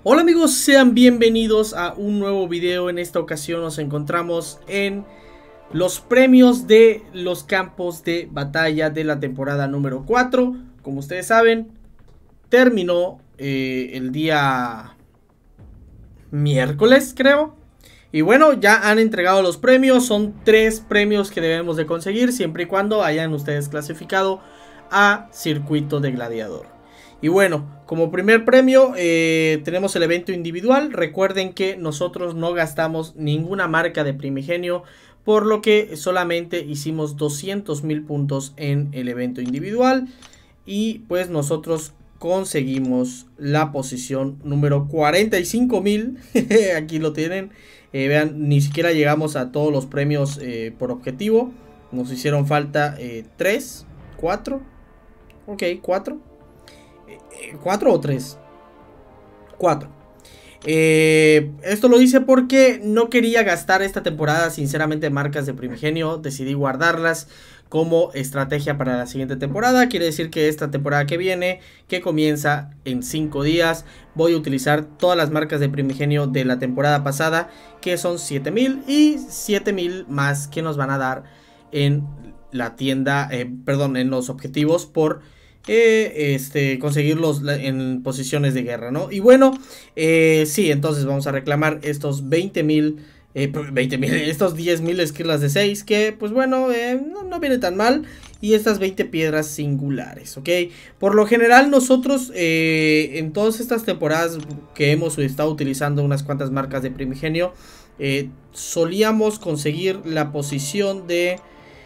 Hola amigos, sean bienvenidos a un nuevo video. En esta ocasión nos encontramos en los premios de los campos de batalla de la temporada número 4. Como ustedes saben, terminó el día miércoles, creo. Y bueno, ya han entregado los premios. Son 3 premios que debemos de conseguir siempre y cuando hayan ustedes clasificado a circuito de gladiador. Y bueno, como primer premio tenemos el evento individual. Recuerden que nosotros no gastamos ninguna marca de primigenio, por lo que solamente hicimos 200,000 puntos en el evento individual. Y pues nosotros conseguimos la posición número 45,000. Aquí lo tienen. Vean, ni siquiera llegamos a todos los premios por objetivo. Nos hicieron falta 3, 4. Ok, 4. 4 o 3. 4. Esto lo hice porque no quería gastar esta temporada sinceramente marcas de primigenio. Decidí guardarlas como estrategia para la siguiente temporada. Quiere decir que esta temporada que viene, que comienza en 5 días, voy a utilizar todas las marcas de primigenio de la temporada pasada, que son 7,000 y 7,000 más que nos van a dar en la tienda, perdón, en los objetivos por conseguirlos en posiciones de guerra, ¿no? Y bueno, sí, entonces vamos a reclamar estos 20,000, estos 10,000 esquirlas de 6, que pues bueno, no viene tan mal. Y estas 20 piedras singulares, ¿ok? Por lo general nosotros en todas estas temporadas que hemos estado utilizando unas cuantas marcas de primigenio, solíamos conseguir la posición de...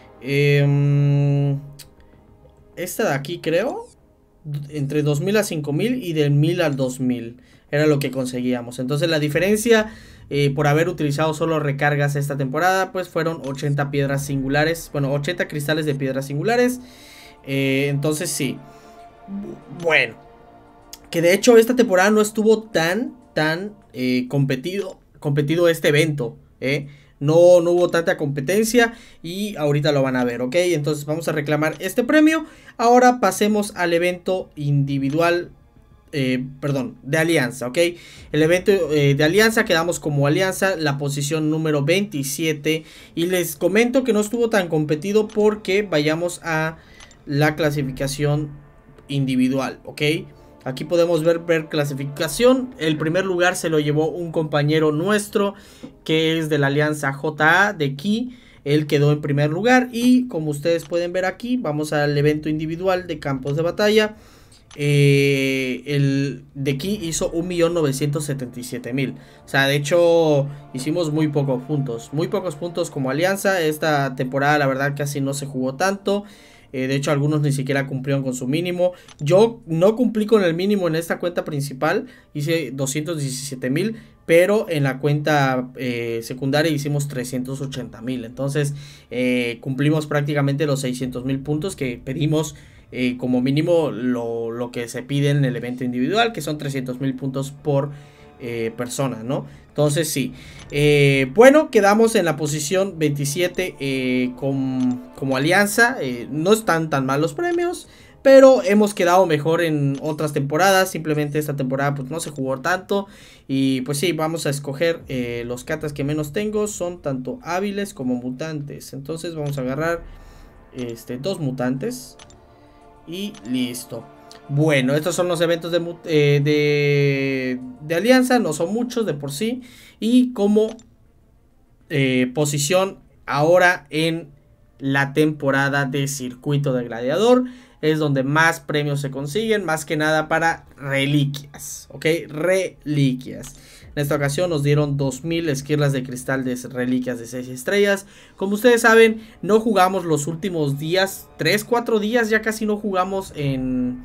esta de aquí, creo, entre 2,000 a 5,000 y de 1,000 al 2,000 era lo que conseguíamos. Entonces la diferencia por haber utilizado solo recargas esta temporada, pues fueron 80 piedras singulares, bueno, 80 cristales de piedras singulares. Entonces sí, bueno, que de hecho esta temporada no estuvo tan competido este evento, No hubo tanta competencia y ahorita lo van a ver, ¿ok? Entonces vamos a reclamar este premio. Ahora pasemos al evento individual, perdón, de alianza, ¿ok? El evento de alianza, quedamos como alianza, la posición número 27. Y les comento que no estuvo tan competido porque vayamos a la clasificación individual, ¿ok? Aquí podemos ver clasificación. El primer lugar se lo llevó un compañero nuestro que es de la alianza JA de Ki. Él quedó en primer lugar. Y como ustedes pueden ver aquí, vamos al evento individual de campos de batalla. El de Ki hizo 1,977,000. O sea, de hecho hicimos muy pocos puntos como alianza. Esta temporada la verdad casi no se jugó tanto. De hecho algunos ni siquiera cumplieron con su mínimo. Yo no cumplí con el mínimo en esta cuenta principal. Hice 217,000. Pero en la cuenta secundaria hicimos 380,000. Entonces cumplimos prácticamente los 600,000 puntos que pedimos. Como mínimo lo que se pide en el evento individual, que son 300,000 puntos por persona, ¿no? Entonces sí, bueno, quedamos en la posición 27 como alianza. No están tan mal los premios, pero hemos quedado mejor en otras temporadas. Simplemente esta temporada pues no se jugó tanto. Y pues sí, vamos a escoger los katas que menos tengo. Son tanto hábiles como mutantes. Entonces vamos a agarrar 2 mutantes. Y listo. Bueno, estos son los eventos de alianza. No son muchos de por sí. Y como posición ahora en la temporada de circuito de gladiador, es donde más premios se consiguen. Más que nada para reliquias. Ok, reliquias. En esta ocasión nos dieron 2,000 esquirlas de cristal de reliquias de 6 estrellas. Como ustedes saben, no jugamos los últimos días, 3-4 días ya casi no jugamos en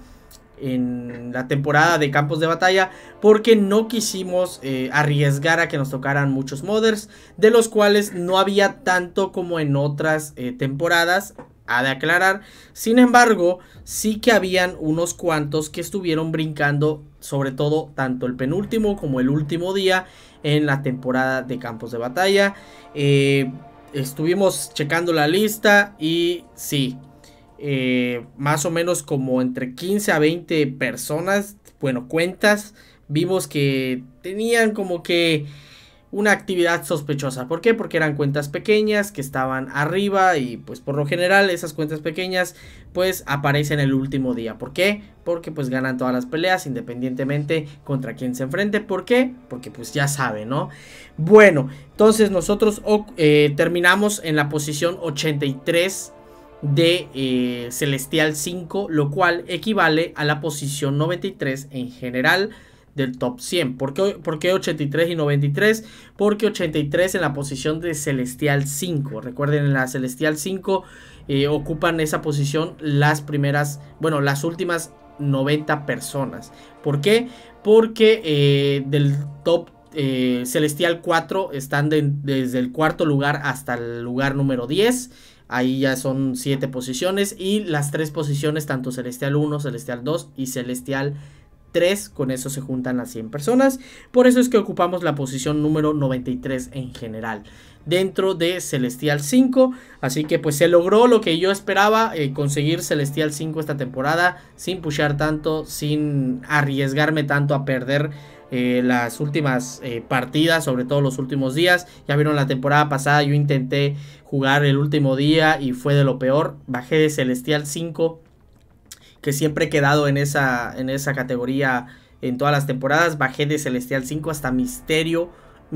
la temporada de campos de batalla, porque no quisimos arriesgar a que nos tocaran muchos modders, de los cuales no había tanto como en otras temporadas. Ha de aclarar, sin embargo, sí que habían unos cuantos que estuvieron brincando, sobre todo tanto el penúltimo como el último día en la temporada de campos de batalla. Estuvimos checando la lista y sí, más o menos como entre 15 a 20 personas bueno, cuentas, vimos que tenían como que una actividad sospechosa. ¿Por qué? Porque eran cuentas pequeñas que estaban arriba y pues por lo general esas cuentas pequeñas pues aparecen el último día. ¿Por qué? Porque pues ganan todas las peleas independientemente contra quien se enfrente. ¿Por qué? Porque pues ya saben, ¿no? Bueno, entonces nosotros terminamos en la posición 83 de Celestial 5, lo cual equivale a la posición 93 en general del top 100. ¿Por qué 83 y 93? Porque 83 en la posición de Celestial 5. Recuerden, en la Celestial 5 ocupan esa posición las últimas 90 personas. ¿Por qué? Porque del top Celestial 4 están desde el cuarto lugar hasta el lugar número 10. Ahí ya son 7 posiciones. Y las 3 posiciones, tanto Celestial 1, Celestial 2 y Celestial 3, con eso se juntan las 100 personas. Por eso es que ocupamos la posición número 93 en general dentro de Celestial 5. Así que pues se logró lo que yo esperaba, conseguir Celestial 5 esta temporada, sin pushear tanto, sin arriesgarme tanto a perder las últimas partidas, sobre todo los últimos días. Ya vieron, la temporada pasada yo intenté jugar el último día y fue de lo peor. Bajé de Celestial 5, que siempre he quedado en esa categoría en todas las temporadas. Bajé de Celestial 5 hasta Mysterium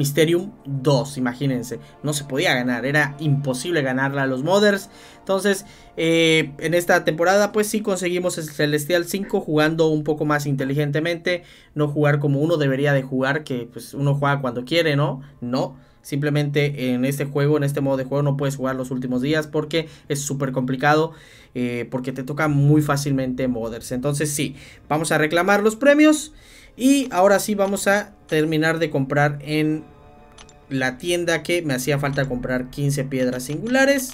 2, imagínense. No se podía ganar, era imposible ganarla a los modders. Entonces, en esta temporada pues sí conseguimos el Celestial 5 jugando un poco más inteligentemente. No jugar como uno debería de jugar, que pues uno juega cuando quiere, ¿no? No. Simplemente en este juego, en este modo de juego, no puedes jugar los últimos días porque es súper complicado, porque te toca muy fácilmente modders. Entonces sí, vamos a reclamar los premios y ahora sí vamos a terminar de comprar en la tienda, que me hacía falta comprar 15 piedras singulares.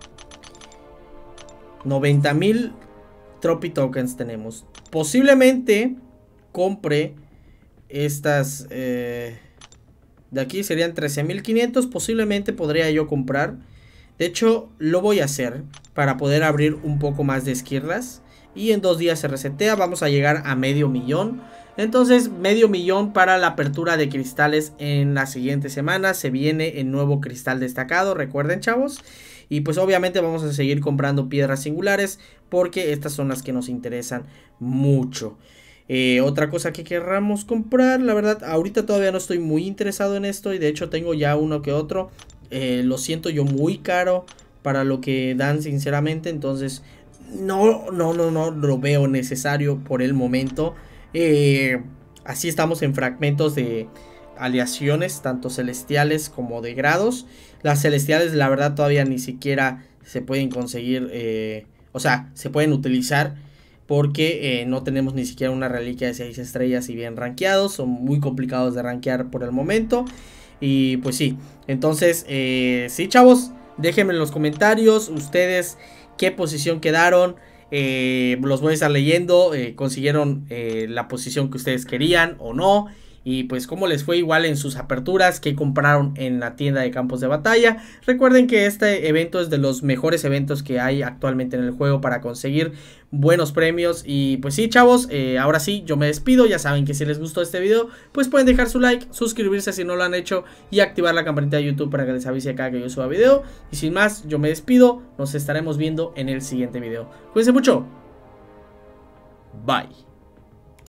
90,000 Trophy Tokens tenemos. Posiblemente compre estas... de aquí serían 13,500. Posiblemente podría yo comprar. De hecho, lo voy a hacer para poder abrir un poco más de esquirlas. Y en 2 días se resetea. Vamos a llegar a 500,000. Entonces, 500,000 para la apertura de cristales en la siguiente semana. Se viene el nuevo cristal destacado, recuerden, chavos. Y pues obviamente vamos a seguir comprando piedras singulares, porque estas son las que nos interesan mucho. Otra cosa que querramos comprar, la verdad ahorita todavía no estoy muy interesado en esto, y de hecho tengo ya uno que otro. Lo siento yo muy caro para lo que dan, sinceramente. Entonces no lo veo necesario por el momento. Así estamos en fragmentos de aleaciones, tanto celestiales como de grados. Las celestiales, la verdad, todavía ni siquiera se pueden conseguir, o sea, se pueden utilizar, porque no tenemos ni siquiera una reliquia de 6 estrellas y bien rankeados. Son muy complicados de rankear por el momento. Y pues sí, entonces sí, chavos, déjenme en los comentarios ustedes qué posición quedaron. Los voy a estar leyendo. Consiguieron la posición que ustedes querían o no. Y pues cómo les fue igual en sus aperturas, que compraron en la tienda de campos de batalla. Recuerden que este evento es de los mejores eventos que hay actualmente en el juego para conseguir buenos premios. Y pues sí, chavos, ahora sí, yo me despido. Ya saben que si les gustó este video, pues pueden dejar su like, suscribirse si no lo han hecho y activar la campanita de YouTube para que les avise cada que yo suba video. Y sin más, yo me despido. Nos estaremos viendo en el siguiente video. Cuídense mucho. Bye.